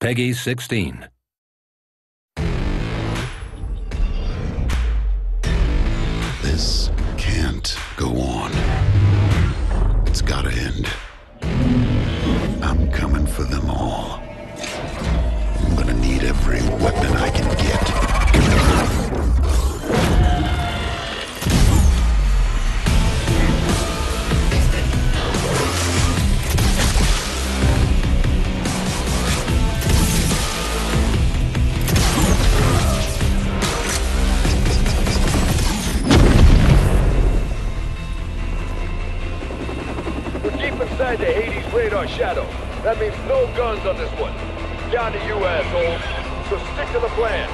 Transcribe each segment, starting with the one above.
Peggy 16. This can't go on. It's gotta end. I'm coming for them all. I'm gonna need every weapon I can get. Inside the Hades radar shadow. That means no guns on this one. Down to you, asshole. So stick to the plan.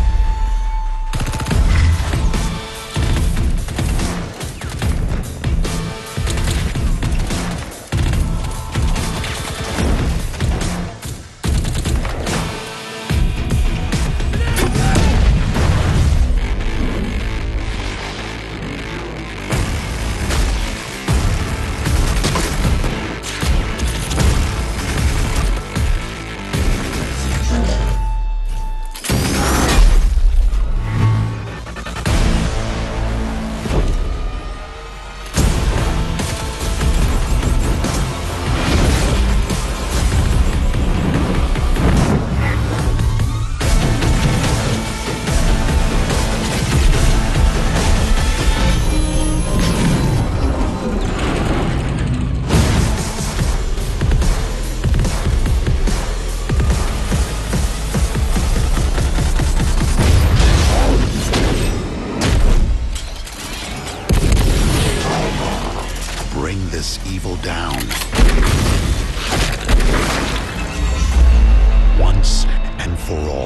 Bring this evil down. Once and for all.